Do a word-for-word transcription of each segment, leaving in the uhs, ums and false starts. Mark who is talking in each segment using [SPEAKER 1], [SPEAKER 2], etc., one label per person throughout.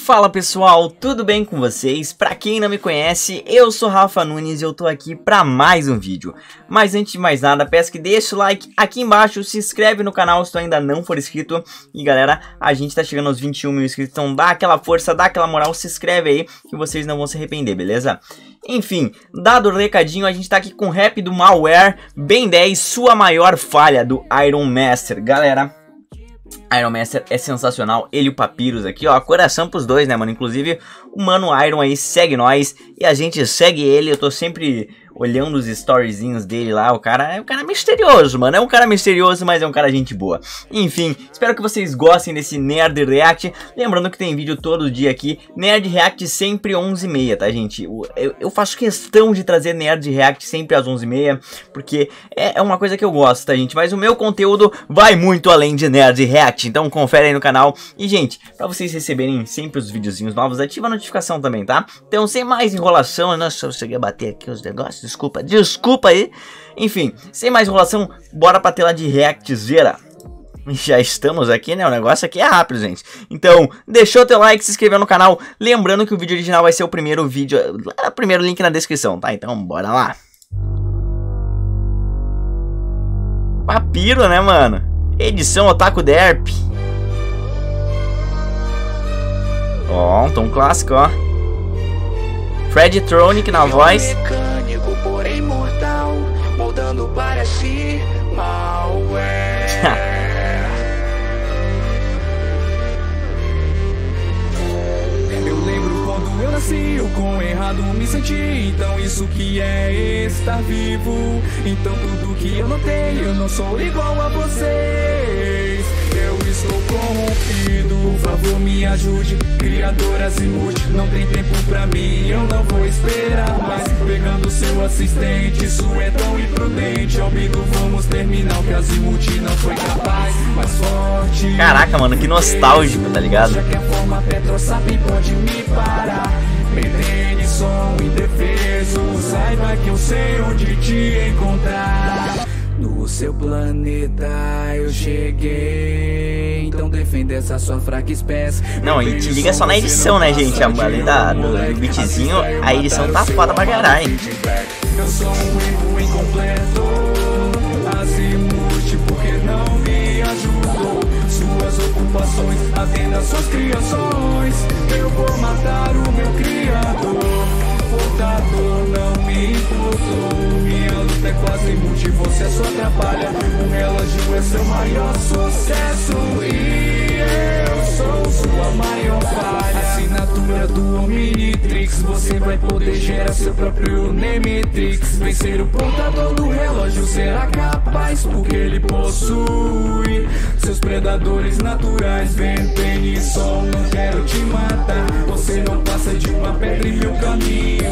[SPEAKER 1] Fala pessoal, tudo bem com vocês? Pra quem não me conhece, eu sou Rafa Nunes e eu tô aqui pra mais um vídeo. Mas antes de mais nada, peço que deixe o like aqui embaixo, se inscreve no canal se tu ainda não for inscrito. E galera, a gente tá chegando aos vinte e um mil inscritos, então dá aquela força, dá aquela moral, se inscreve aí que vocês não vão se arrepender, beleza? Enfim, dado o recadinho, a gente tá aqui com o rap do Malware, Ben dez, sua maior falha, do Iron Master. Galera, Iron Master é sensacional, ele e o Papyrus aqui, ó, coração pros dois, né, mano? Inclusive, o mano Iron aí segue nós e a gente segue ele. Eu tô sempre olhando os storyzinhos dele lá. O cara é um cara misterioso, mano. É um cara misterioso, mas é um cara gente boa. Enfim, espero que vocês gostem desse Nerd React. Lembrando que tem vídeo todo dia aqui. Nerd React sempre onze e meia, tá, gente? Eu, eu faço questão de trazer Nerd React sempre às onze e meia, porque é, é uma coisa que eu gosto, tá, gente? Mas o meu conteúdo vai muito além de Nerd React. Então confere aí no canal. E, gente, pra vocês receberem sempre os videozinhos novos, ativa a notificação também, tá? Então, sem mais enrolação... Nossa, eu cheguei a bater aqui os negócios. Desculpa, desculpa aí. Enfim, sem mais enrolação, bora pra tela de Reactzeira. Já estamos aqui, né? O negócio aqui é rápido, gente. Então, deixou o teu like, se inscreveu no canal. Lembrando que o vídeo original vai ser o primeiro vídeo, o primeiro link na descrição, tá? Então, bora lá. Papiro, né, mano? Edição Otaku Derp. Ó, um tom clássico, ó. Fred Tronic na voz.
[SPEAKER 2] Mecânico, porém mortal, moldando para si malware. Eu lembro quando eu nasci, eu com errado me senti. Então isso que é estar vivo. Então tudo que eu notei, eu não sou igual a vocês. Eu estou corrompido, por favor me ajude. Criador Azimuth, não tem tempo pra mim, eu não vou esperar mais. Pegando seu assistente, isso é tão imprudente. Ouvindo, vamos terminar o que Azimuth não foi capaz. Mais forte.
[SPEAKER 1] Caraca, mano, que nostálgico, tá ligado?
[SPEAKER 2] Já que a forma Petro sabe pode me parar. Mantém som indefeso, saiba que eu sei onde te encontrar. No seu planeta eu cheguei, então defenda essa sua fraca espécie.
[SPEAKER 1] Não, e te liga só na edição, né, gente? Além da, do, do beatzinho, a edição tá foda pra caralho.
[SPEAKER 2] Eu sou um erro incompleto, Azimuth, porque não me ajudou. Suas ocupações, atenda suas criações. Eu vou matar o meu criador. Portador não me importou. Minha luta é quase multi, você só atrapalha. O relógio é seu maior sucesso e eu sou sua maior falha. Assinatura do Omnitrix, você vai poder gerar seu próprio Nemitrix. Vencer o portador do relógio será capaz, porque ele possui seus predadores naturais. Ventene sol, não quero te matar. Você não passa de uma pedra em meu caminho.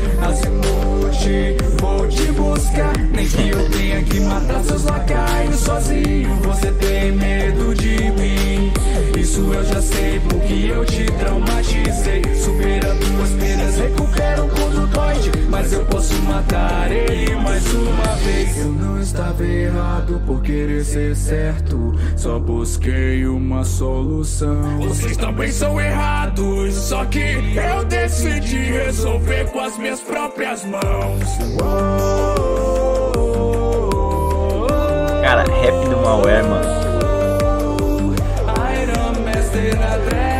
[SPEAKER 2] Azimuth, vou te buscar. Nem que eu tenha que matar seus lacaios sozinho. Você tem medo de mim, isso eu já sei, porque eu te traumatizei. Superando duas perdas, recupero quando dói, mas eu posso matar ele mais uma vez. Eu não estava errado por querer ser certo, só busquei uma solução. Vocês também são errados, só que eu decidi resolver com as minhas próprias mãos.
[SPEAKER 1] Cara, rap do Malware, mano.
[SPEAKER 2] Iron Master na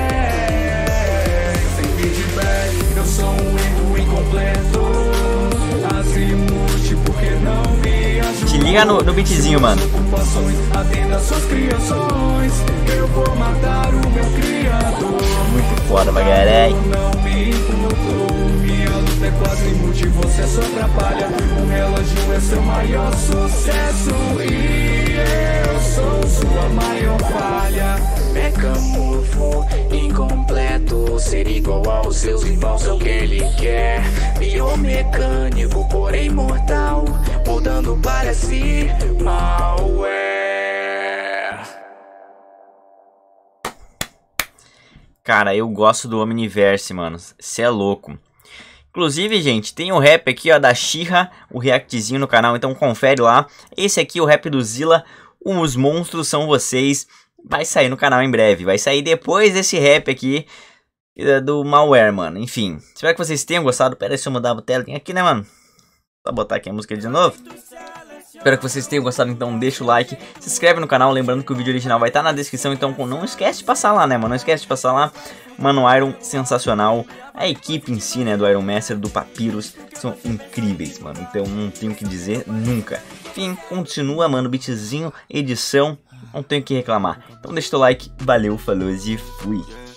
[SPEAKER 2] drag, sem feedback, eu sou um erro incompleto. Azimuth, porque não me ajuda.
[SPEAKER 1] Te liga no, no beatzinho, mano.
[SPEAKER 2] Atenda suas criações, eu vou matar o meu criador.
[SPEAKER 1] Muito foda, bagarei.
[SPEAKER 2] Não me importou. Minha luta é quase multi, você só atrapalha. O relógio é seu maior sucesso e eu sou sua maior falha. Mecamorfo, incompleto, ser igual aos seus irmãos é o que ele quer. Biomecânico, porém mortal, mudando para si malware.
[SPEAKER 1] Cara, eu gosto do Omniverse, mano. Cê é louco. Inclusive, gente, tem o rap aqui, ó, da She-Ra, o reactzinho no canal, então confere lá. Esse aqui é o rap do Zilla, os monstros são vocês. Vai sair no canal em breve, vai sair depois desse rap aqui. do malware, mano. Enfim, espero que vocês tenham gostado. Pera aí, se eu mudar a tela, tem aqui, né, mano? Só botar aqui a música de novo. Espero que vocês tenham gostado, então deixa o like, se inscreve no canal, lembrando que o vídeo original vai estar na descrição, então não esquece de passar lá, né, mano, não esquece de passar lá. Mano, o Iron, sensacional, a equipe em si, né, do Iron Master, do Papyrus, são incríveis, mano, então não tenho o que dizer nunca. Enfim, continua, mano, beatzinho, edição, não tenho o que reclamar. Então deixa o like, valeu, falou e fui.